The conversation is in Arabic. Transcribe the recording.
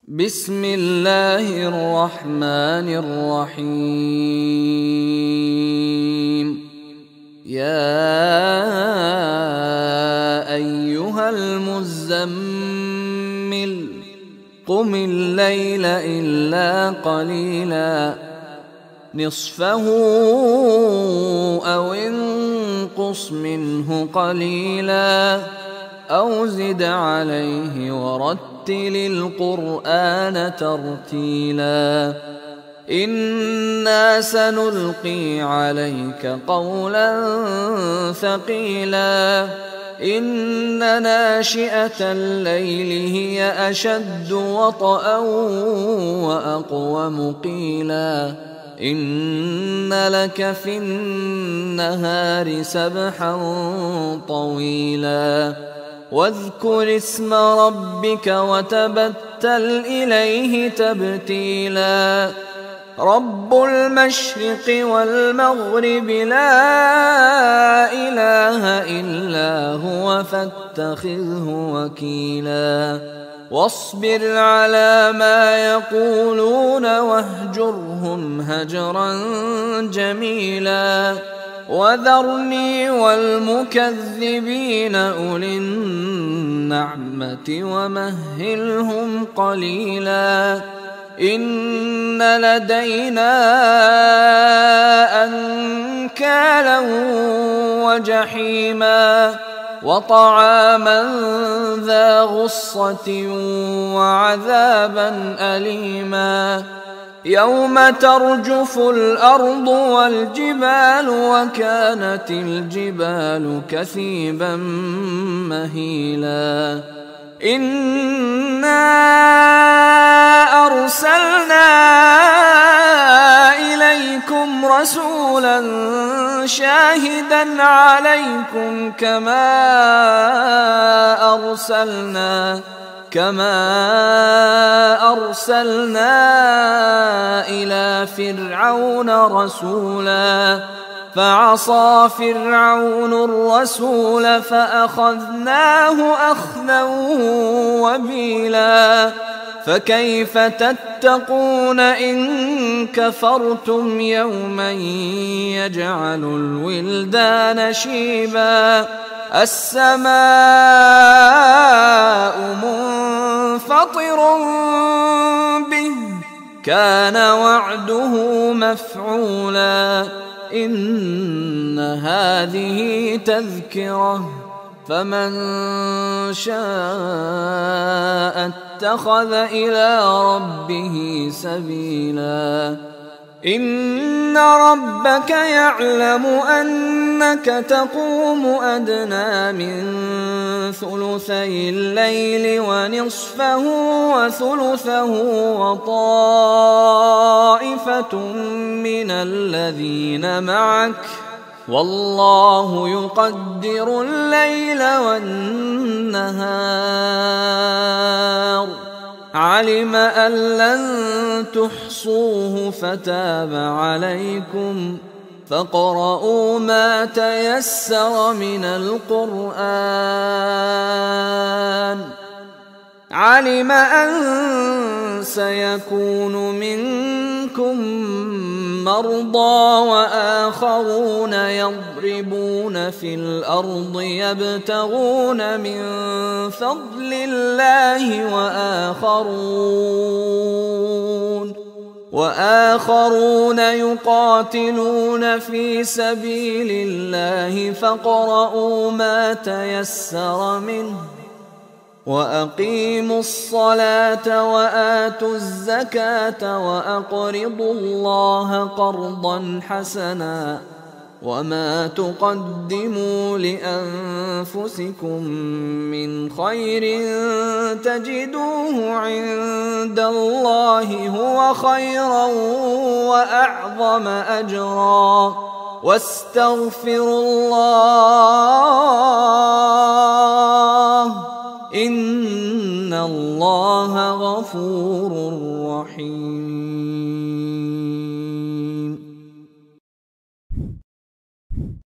بسم الله الرحمن الرحيم. يا أيها المزمل قم الليل إلا قليلا نصفه أو انقص منه قليلا أو زد عليه ورتل القرآن ترتيلا إنا سنلقي عليك قولا ثقيلا إن ناشئة الليل هي أشد وطئا وأقوم قيلا إن لك في النهار سبحا طويلا واذكر اسم ربك وتبتل إليه تبتيلا رب المشرق والمغرب لا إله إلا هو فاتخذه وكيلا واصبر على ما يقولون واهجرهم هجرا جميلا وذرني والمكذبين أولي النعمة ومهلهم قليلا إن لدينا أنكالا وجحيما وطعاما ذا غصة وعذابا أليما يوم ترجف الأرض والجبال وكانت الجبال كثيبا مهيلا إنا أرسلنا إليكم رسولا شاهدا عليكم كما أرسلنا إلى فرعون رسولا فعصى فرعون الرسول فأخذناه أخذا وبيلا فكيف تتقون إن كفرتم يوما يجعل الولدان شيبا السماء منفطر به كان وعده مفعولا إن هذه تذكرة فمن شاء اتخذ إلى ربه سبيلا إن ربك يعلم أنك تقوم أدنى من ثلثي الليل ونصفه وثلثه وطائفة من الذين معك والله يقدر الليل والنهار علم أن لن تحصوه فتاب عليكم فاقرؤوا ما تيسر من القرآن علم أن سيكون منكم مرضى وآخرون يضربون في الأرض يبتغون من فضل الله وآخرون يقاتلون في سبيل الله فاقرؤوا ما تيسر منه وأقيموا الصلاة وآتوا الزكاة وأقرضوا الله قرضا حسنا وما تقدموا لأنفسكم من خير تجدوه عند الله هو خيرا وأعظم أجرا واستغفروا الله إن الله غفور رحيم.